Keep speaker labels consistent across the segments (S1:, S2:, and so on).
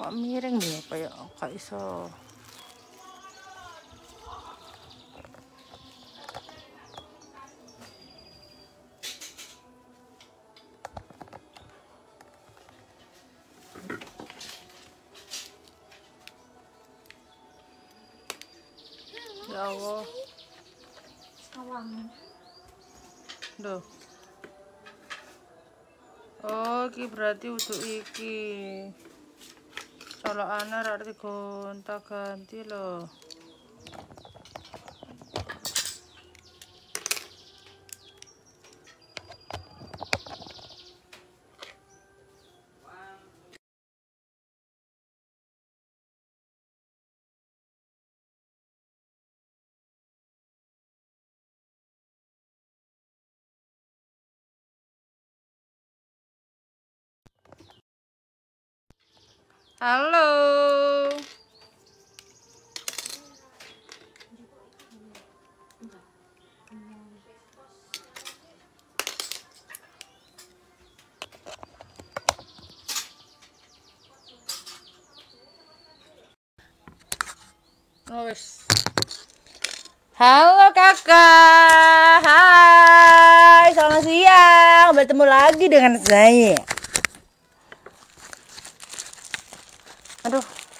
S1: Kok miring ya kayak gak iso. Ya Allah.
S2: Sawang.
S1: Duh. Oh, iki berarti untuk iki. Kalau anak arti gonta-ganti loh. Halo. Oh, wis. Halo kakak, hai, selamat siang, bertemu lagi dengan saya. Aduh,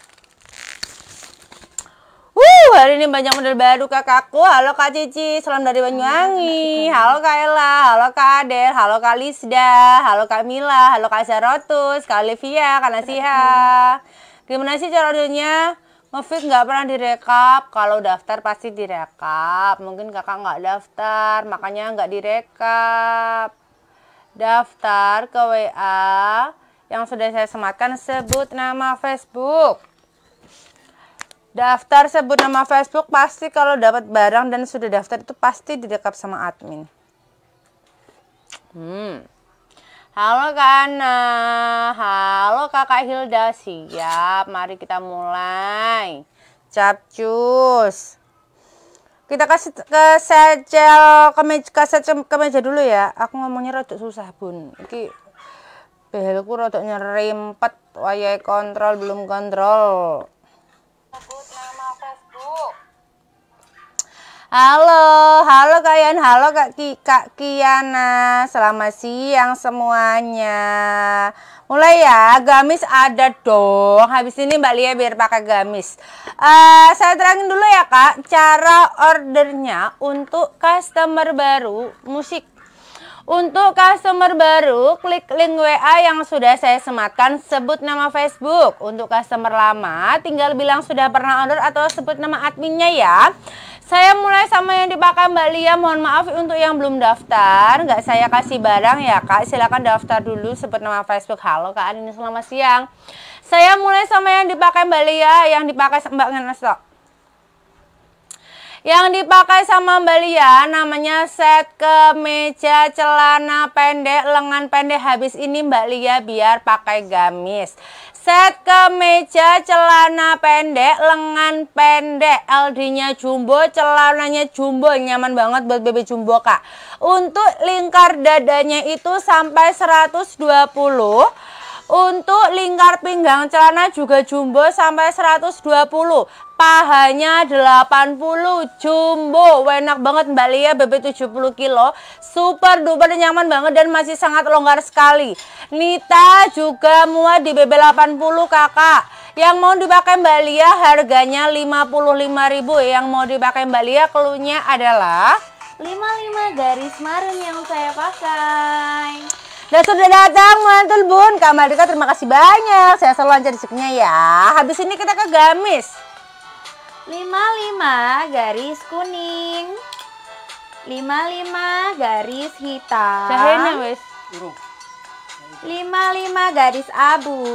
S1: hari ini banyak model baru kakakku. Halo Kak Cici, salam dari Banyuwangi. Halo Kak Ella, halo Kak Adel, halo Kak Lisda, halo Kak Mila, halo Kak Zarotus, Kak Olivia, Kak Nasiha. Gimana sih cara audionya? Nge-feed nggak pernah direkap, kalau daftar pasti direkap. Mungkin kakak nggak daftar, makanya nggak direkap. Daftar ke WA yang sudah saya sematkan, sebut nama Facebook. Daftar sebut nama Facebook, pasti kalau dapat barang dan sudah daftar itu pasti direkap sama admin. Halo Kak Ana, halo Kakak Hilda, siap, mari kita mulai. Capcus. Kita kasih ke secel ke meja dulu ya. Aku ngomongnya rada susah bun. Iki behelku rada nyerimpet, wayai kontrol belum kontrol. Sebut nama Facebook. Halo Kak Yan, halo Kak Kiana, selamat siang semuanya. Mulai ya, gamis ada dong. Habis ini Mbak Lia biar pakai gamis. Saya terangin dulu ya Kak, cara ordernya untuk customer baru musik. Untuk customer baru, klik link WA yang sudah saya sematkan, sebut nama Facebook. Untuk customer lama, tinggal bilang sudah pernah order atau sebut nama adminnya ya. Saya mulai sama yang dipakai Mbak Lia, mohon maaf untuk yang belum daftar, nggak saya kasih barang ya Kak, silakan daftar dulu, sebut nama Facebook. Halo Kak Anini, selamat siang. Saya mulai sama yang dipakai Mbak Lia, yang dipakai Mbak Ngenesok. Yang dipakai sama Mbak Lia namanya set kemeja celana pendek lengan pendek. Habis ini Mbak Lia biar pakai gamis. Set kemeja celana pendek lengan pendek, LD-nya jumbo, celananya jumbo, nyaman banget buat bebe jumbo Kak. Untuk lingkar dadanya itu sampai 120. Untuk lingkar pinggang celana juga jumbo sampai 120. Pahanya 80, jumbo. Enak banget Mbak Lia, BB 70 kilo. Super duper nyaman banget dan masih sangat longgar sekali. Nita juga muat di BB 80 kakak. Yang mau dipakai Mbak Lia harganya 55.000. Yang mau dipakai Mbak Lia cluenya adalah
S2: 55 garis marun yang saya pakai.
S1: Dan sudah datang mantul bun, Kak Mardika, terima kasih banyak. Saya selalu lancar rezekinya ya. Habis ini kita ke gamis.
S2: 55 garis kuning, 55 garis hitam,
S1: Jahenya wes.
S2: 55 garis abu,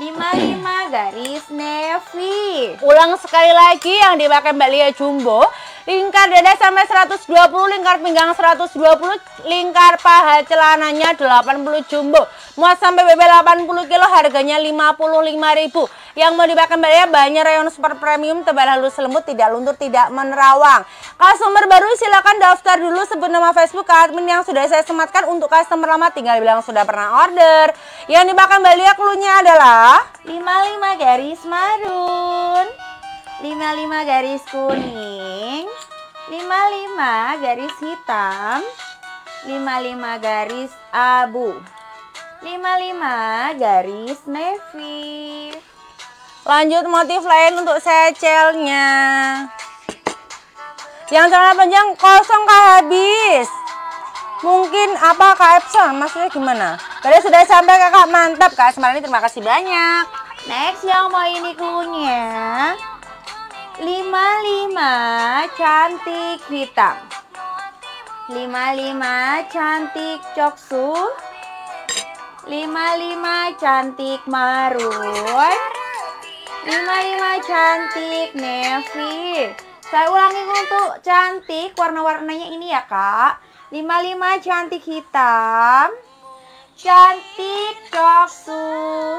S2: 55 garis navy.
S1: Ulang sekali lagi, yang dipakai Mbak Lia jumbo Lingkar dada sampai 120, lingkar pinggang 120, lingkar paha celananya 80 jumbo. Muat sampai BB 80 kilo, harganya 55.000. Yang mau dipakai Mbak Lia banyak rayon super premium, tebal halus lembut, tidak luntur, tidak menerawang. Customer baru silakan daftar dulu, sebut nama Facebook admin yang sudah saya sematkan. Untuk customer lama tinggal bilang sudah pernah order. Yang dipakai Mbak Lia cluenya adalah
S2: 55 garis marun, 55 garis kuning, 55 garis hitam, 55 garis abu, 55 garis navy.
S1: Lanjut motif lain untuk secelnya. Yang celana panjang kosong kah habis? Mungkin apa Kak Epson? Maksudnya gimana? Tadi sudah sampai Kakak, mantap Kak Semarani, terima kasih banyak.
S2: Next yang mau ini cluenya 55 cantik hitam, 55 cantik coksu, 55 cantik marun, 55 cantik navy. Saya ulangi untuk cantik, warna-warnanya ini ya Kak. 55 cantik hitam, cantik coksu,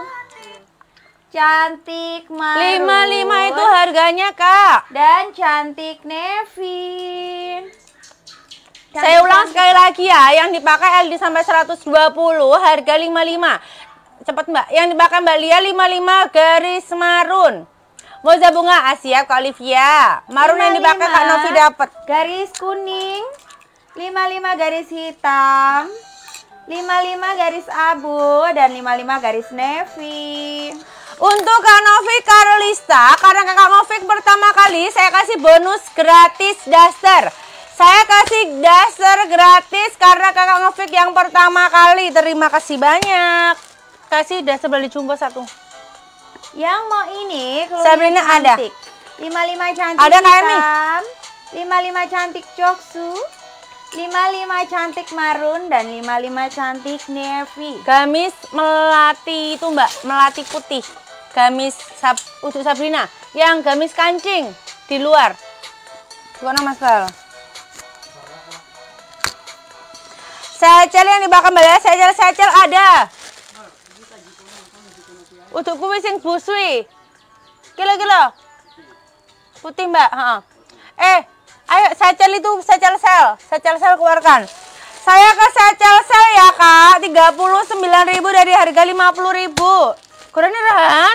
S2: cantik marun.
S1: 55 itu harganya Kak.
S2: Dan cantik navy.
S1: Saya ulang sekali lagi ya, yang dipakai LD sampai 120 harga 55. Cepet Mbak, yang dipakai Mbak Lia 55 garis marun. Moza bunga siap Kak Olivia. Marun yang dipakai Kak Novi dapat.
S2: Garis kuning, 55 garis hitam, 55 garis abu, dan 55 garis navy.
S1: Untuk Kak Novi Karolista, karena Kakak Novi pertama kali saya kasih bonus gratis daster. Saya kasih daster gratis karena Kakak Novi yang pertama kali. Terima kasih banyak. Kasih daster beli jumbo satu.
S2: Yang mau ini
S1: Sabrina ada.
S2: 55 cantik
S1: ada
S2: hitam, 55 cantik coksu, 55 cantik marun, dan 55 cantik navy.
S1: Gamis melati itu Mbak, melati putih. Gamis untuk Sabrina. Yang gamis kancing di luar. Gimana Mas Bal? Secel yang dibakar Mbak, secel ada. Untuk kumis yang busui. Kilo. Putih Mbak. Ayo secel itu, secel sel keluarkan. Saya ke secel sel ya Kak, 39.000 dari harga 50.000. Kurang rahan.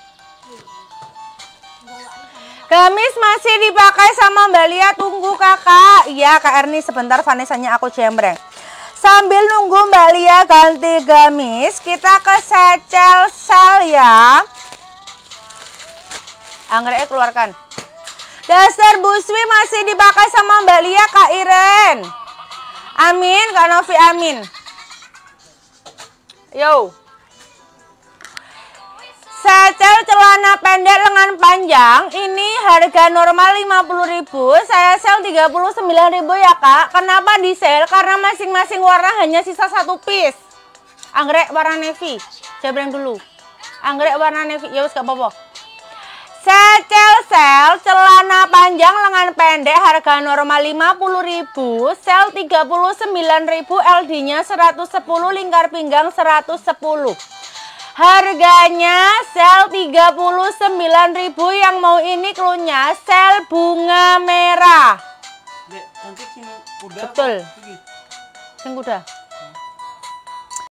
S1: Gamis masih dipakai sama Mbak Lia, tunggu Kakak. Iya Kak Erni, sebentar Vanessanya aku jembreng. Sambil nunggu Mbak Lia ganti gamis, kita ke secel sel ya. Anggreknya keluarkan. Daster buswi masih dipakai sama Mbak Lia Kak Iren. Amin, Kak Novi amin. Yo. Secel celana pendek lengan panjang, ini harga normal 50.000, saya sel 39.000 ya Kak. Kenapa di sale? Karena masing-masing warna hanya sisa satu piece. Anggrek warna navy, jebreng dulu. Anggrek warna navy, ya wis gak apa-apa. Secel sel celana panjang lengan pendek harga normal 50.000, sel 39.000, LD-nya 110, lingkar pinggang 110. Harganya sel 39.000. Yang mau ini cluenya sel bunga merah.
S3: Dek, cantik sing kuda.
S1: Betul. Sing kuda.